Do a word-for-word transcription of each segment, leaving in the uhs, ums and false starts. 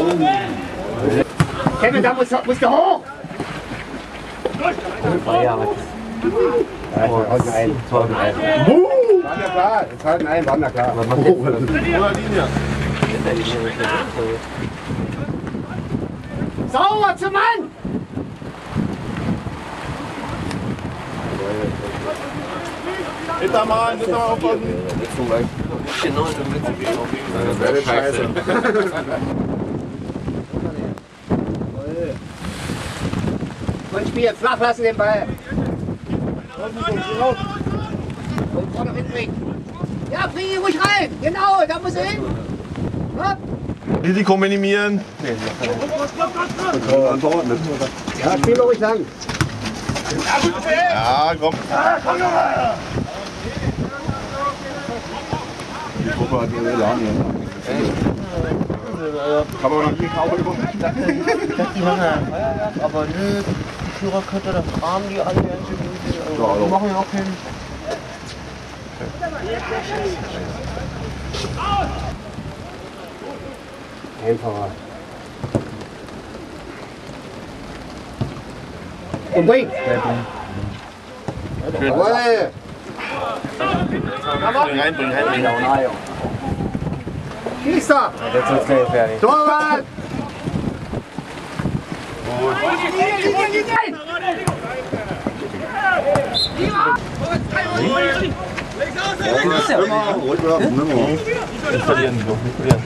Kevin, da musst du, musst du hoch! Ja, haut ein. Tor ein. War mir klar, jetzt halten ein, war mir klar. Sauber zum Mann! Hintermann, Hintermann aufpassen! Genau in der Mitte gehen. Das wäre scheiße. Und Spiel, flach lassen den Ball. Und vorne hinbringen. Ja, bring ihn ruhig rein. Genau, da muss er hin. Hopp. Risiko minimieren. Ja, spiel ruhig lang. Ja, komm. Die Gruppe hat ihre Elan hier. Kann man noch nicht kaufen über. Die haben ja Feiertag, aber nö, die Führerkette, da fragen die alle ganz schön gut. Die machen ja auch hin. Einfacher. Und bring! Jawohl! Reinbringen, reinbringen. Schieß da! Jetzt wird's gleich fertig. Torwart! Ruhig bleiben, nimm mal. Nicht verlieren, doch nicht verlieren.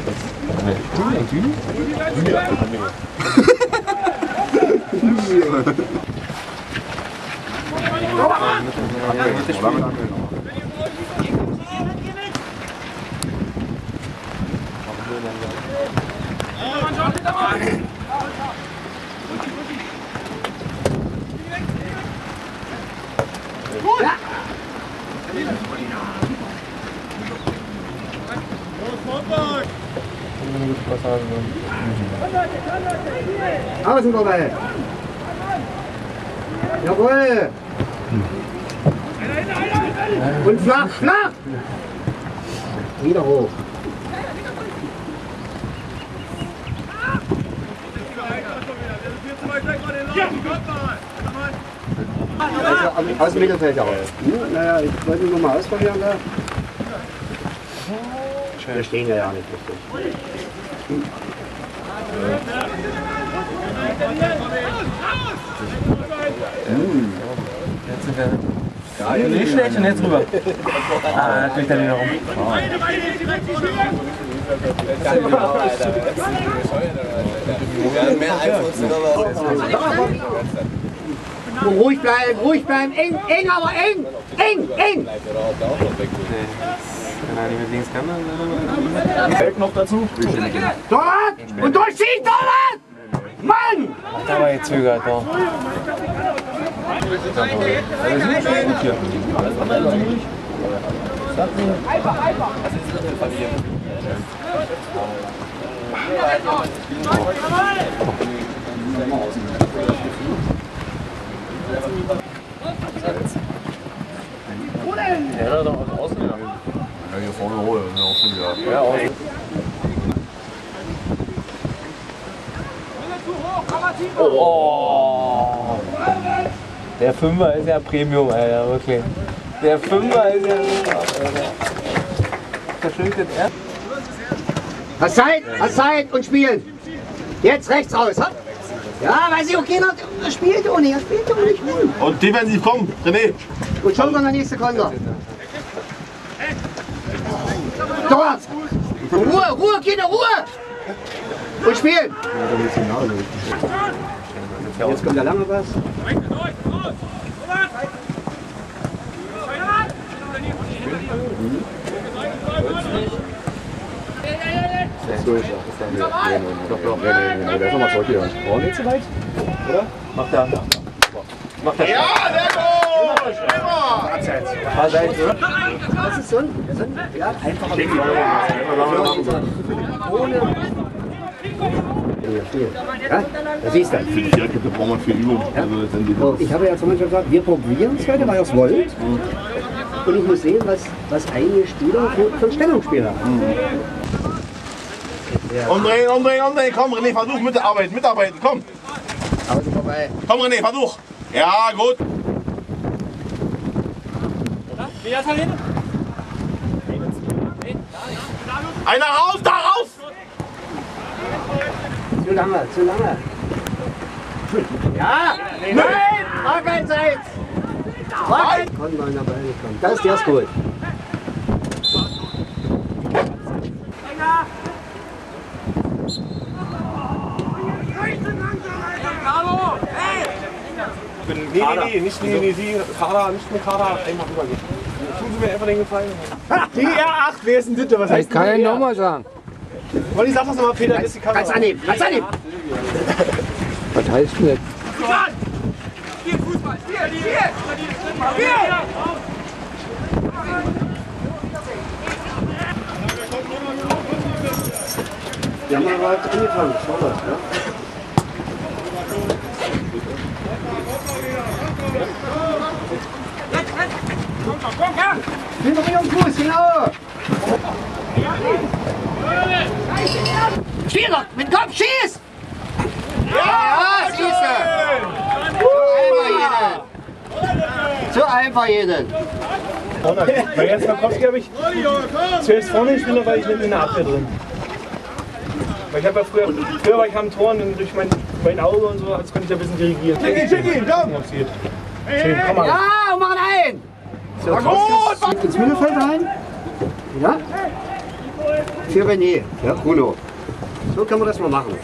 Außen vorbei! Jawohl! Und flach, flach! Wieder hoch! Also aus dem Mittelfeld heraus. Hm, naja, ich wollte ihn noch mal ausprobieren da. Wir stehen ja ja nicht richtig. Hm. Jetzt sind wir. Ja, nicht schlecht und jetzt rüber. Ah, da kriegt er wieder rum. Ruhig bleiben, ruhig bleiben, eng, eng, aber eng, eng, eng! Wenn er nicht mit links kann, dann Fällt noch dazu. Torwart! Und durchziehen, Torwart! Mann! da war jetzt zögert doch. Ja, da doch was ausgegangen. Ja, hier vorne Ruhe, das ist auch schon wieder. Ja, auch. Oh. Der Fünfer ist ja Premium, Alter, wirklich. Der Fünfer ist ja Alter. Verschuldet er? Hast Zeit, hast Zeit und spielen. Jetzt rechts raus. Hopp. Ja, weiß ich, okay, er spielt ohne, er spielt ohne nicht rum. Und defensiv, komm, René. Und schon kommt der nächste Konter. Torwart! Ruhe, Ruhe, Kinder, Ruhe! Und spielen! Jetzt kommt der lange Pass. Durch, ja. Nee, nee, nee, doch, doch. Nee, nee, nee, nee, der ist nochmal zurück hier. Oh, nicht so weit? Oder? Macht er. Macht er. Ja, sehr gut! Immer! Abseits. Abseits, oder? Das ist so ein, so ein ja, einfacher Weg. Ohne. Ja, da siehst du. Für die Viererkette braucht man viel Übung. Ja. Also letztendlich So, ich habe ja zum Beispiel gesagt, wir probieren es heute, weil ihr es wollt. Und ich muss sehen, was, was einige Spieler für, für ein Stellungsspiel haben. Umdrehen, umdrehen, umdrehen. Komm, René, versuch mitarbeiten, mitarbeiten, komm. Außen vorbei. Komm, René, versuch. Ja, gut. Einer raus, da raus! Zu lange, zu lange. Ja! Nein! Rückwärts! Rückwärts! Komm mal nach Ball kommen. Das ist der ist gut. Nee, nee, nee, nicht nee, nee, Sie, Kader, nicht mit Kader, einfach rübergehen. Tun Sie mir einfach den Gefallen. Die R acht, wer ist denn das? Was heißt Ich kann denn ja die R? nochmal sagen. Wolli, sag das nochmal, Peter, das ist die Kamera. Ganz annehmen, ganz annehmen. Was heißt denn das? Wir haben aber heute angefangen. Schau mal, ja? Hinter am Fuß, genau! Schieß doch! Mit Kopf, schieß! Ja, schieße! So einfach jeden! So einfach jeden! Bei Jens Markowski habe ich zuerst vorne gespielt, weil ich nicht in der Abwehr drin. Weil ich habe ja früher, früher war ich am Tor und durch mein, mein Auge und so, als konnte ich da ein bisschen dirigieren. Schick ihn, schick ihn, komm! Schön, komm mal. Ja, und machen ein! So, gut! Ins Mittelfeld rein. Ja? Für René, ja, Bruno. So können wir das mal machen.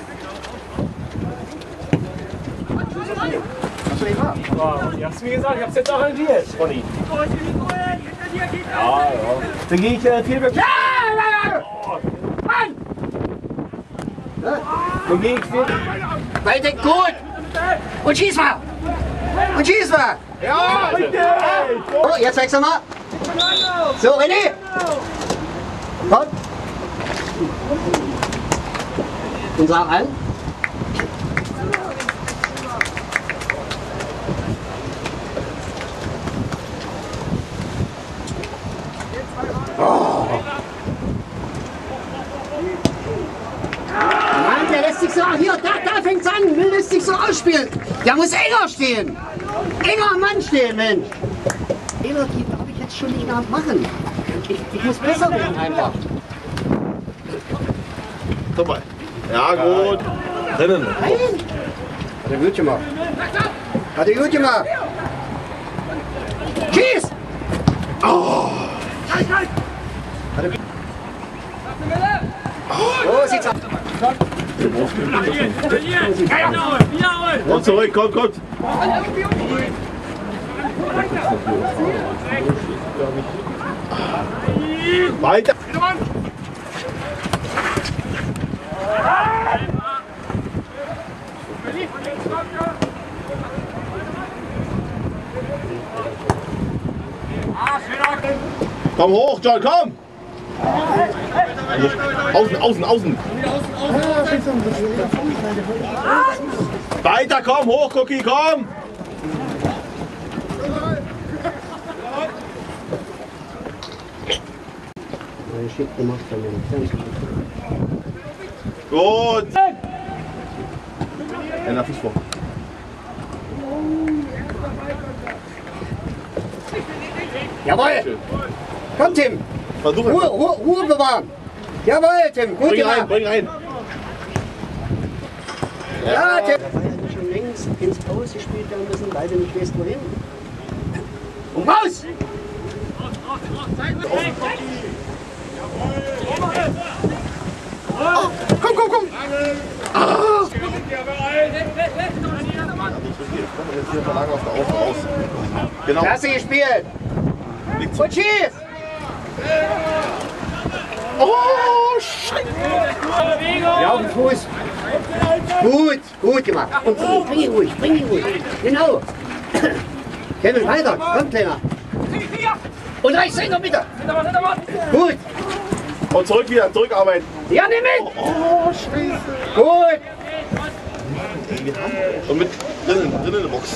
Hast du nicht wahr? Aber, wie hast du mir gesagt, ich hab's jetzt arrangiert, Ronny. Ja, ja. Dann gehe ich äh, viel weg. Ja, ja, ja! Mann! Ja, Dann gehe ich viel. weiter gut! Und schieß mal! Und schieß mal! Ja, richtig! So, jetzt wechseln wir. So, René! Komm! Und sag an. Oh. Mann, der lässt sich so, hier, da, da fängt's an, der lässt sich so ausspielen. Der muss enger stehen. Enger am Mann stehen, Mensch. Fehler, die darf ich jetzt schon nicht mehr machen. Ich, ich muss besser werden einfach. Guck mal. Ja, gut. Drinnen. Nein! Hat er gut gemacht. Hat er gut gemacht. Schieß! Oh! Hat er... Oh, sieht's aus. Und zurück, kommt, kommt. Weiter. Komm hoch, John, komm! Außen, außen, außen! Weiter, komm, hoch, Cookie, komm! Schick gemacht von mir. Gut! Einer Fuß vor. Jawohl! Komm, Tim! Versuch Ruhe, es. Ruhe, Ruhe bewahren! Jawohl, Tim! Gut Bring rein, gemacht! bring rein! Ja, Tim! Da war ja schon längst ins Aus gespielt werden müssen, leider nicht weiß wohin. Und raus! Oh, komm, komm, komm! Ah. Genau. Klasse gespielt! Und schieß! Oh, Scheiße! Ja, auf den Fuß! Gut, gut gemacht! Und bring, bring ihn ruhig, bring ihn ruhig! Genau! Kevin, weiter! Komm, Kleiner! Und rechts in der Mitte! Gut! Und zurück wieder, zurückarbeiten. Ja, nimm mit! Oh, Scheiße! Gut! Und mit drinnen, drinnen in der Box.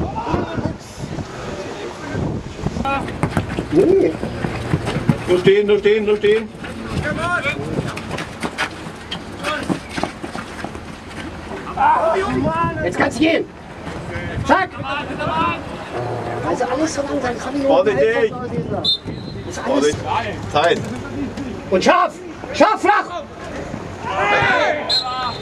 Nee. Nur stehen, nur stehen, nur stehen. Jetzt kannst du gehen. Zack. Also alles so langsam. Das hab ich nur Warte, gehelfen. dich. Das ist alles. Zeit. Und scharf. Scharf flach.